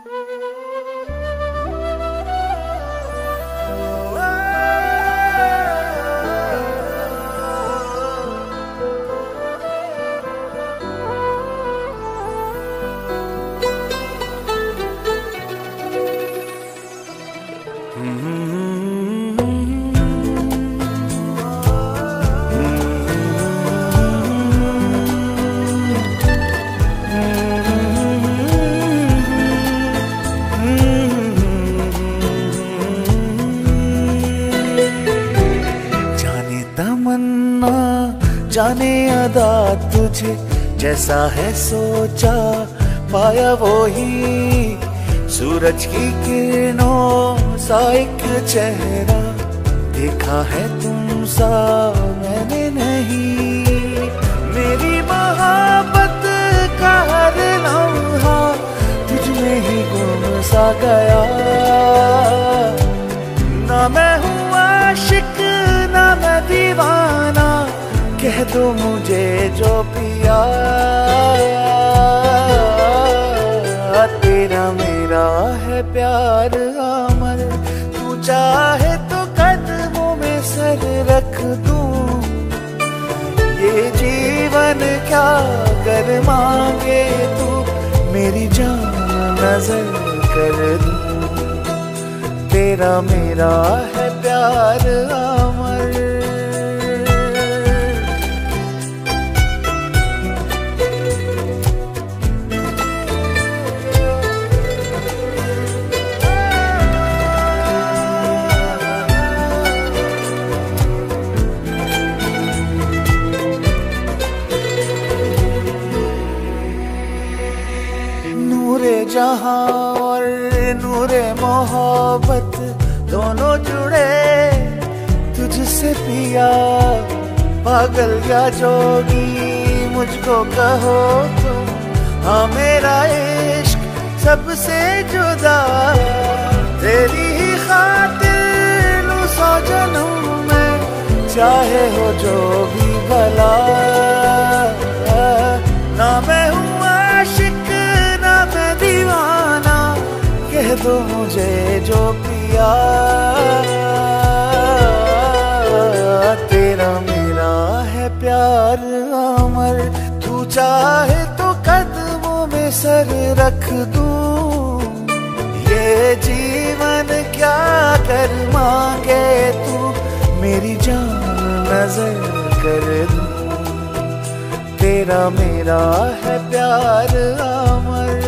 तमन्ना जाने अदा तुझे जैसा है सोचा पाया वो ही सूरज की किरणों सा एक चेहरा देखा है तुम सा मैंने नहीं। मेरी मोहब्बत का हर लम्हा तुझ में ही गुम सा गया। ना मैं हूँ आशिक ना मैं दीवाना कह दो मुझे जो पिया। तेरा मेरा है प्यार अमर तू चाहे तो कदमों में सर रख दूं। ये जीवन क्या कर मांगे तू मेरी जान नजर कर दूं। तेरा मेरा है प्यार अमर। नूरे जहां और नूरे मोहब्बत दोनों जुड़े तुझसे पिया। पागल या जोगी मुझको कहो तुम हाँ मेरा इश्क सबसे जुदा। तेरी ही खातिर लूं 100 जन्म में चाहे हो जो भी भला। ना मैं हूँ आशिक ना मैं दीवाना कह दो मुझे जो पिया। तेरा मेरा है प्यार अमर तू चाहे तो कदमों में सर रख दूं। ये जीवन क्या कर मांगे तू मेरी जान नजर कर दूं। तेरा मेरा है प्यार अमर।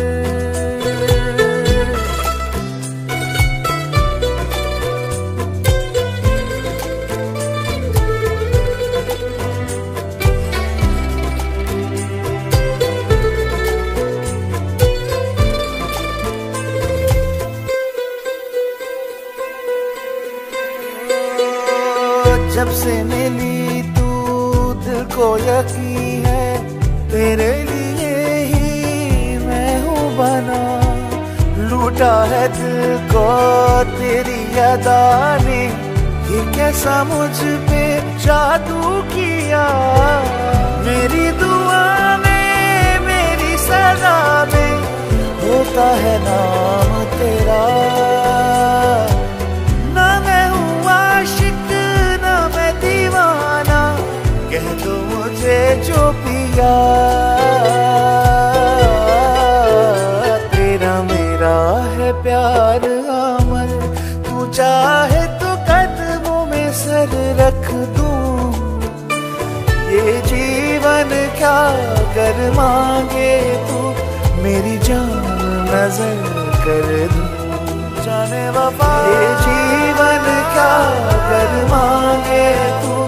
जब से मिली तू दिल को यकीन है तेरे लिए ही मैं हूँ बना। लूटा है दिल को तेरी अदा ने ये कैसा मुझ पे जादू किया। मेरी दुआ में मेरी सजा में होता है नाम तेरा। ना मैं हूँ आशिक ना मैं दीवाना कह दो मुझे जो पिया। तेरा मेरा है प्यार अमर तू चाहे तो कदमों में सर रख दूं। ये जीवन क्या कर मांगे तू मेरी जान नजर कर दूं। जाने वफा ये जीवन क्या कर मांगे तू